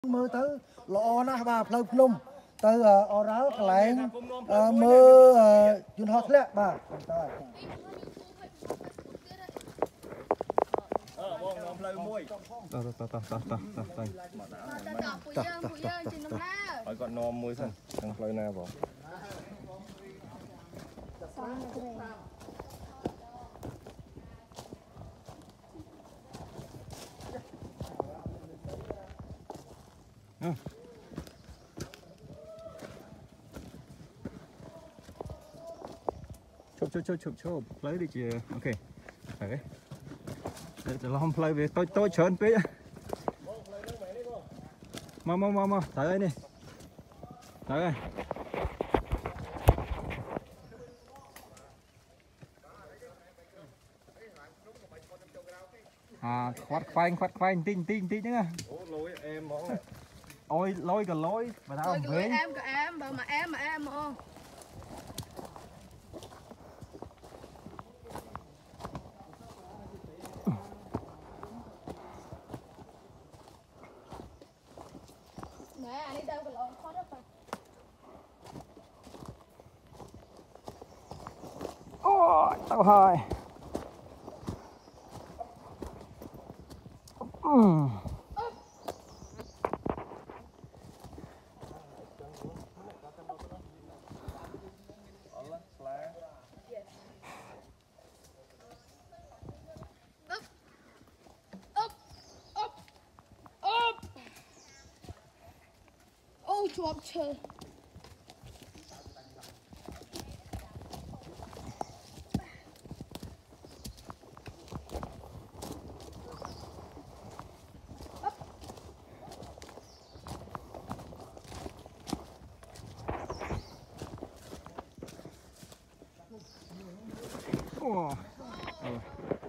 mưa tới lọ na bà phơi plum tới Aural cái lạnh mưa chun hot lẹ bà hỏi con nom mới xong thằng play na vào chụp lấy đi chị. Ok đấy để làm play về tôi chớn tí mau tới đây đi tới đây khoát khoanh tinh nữa lối em ôi lối cả lối mà tao không về em bảo mà em không nè anh đi đâu cái lon khó đó phải ôi tao hơi chuột chơi oh.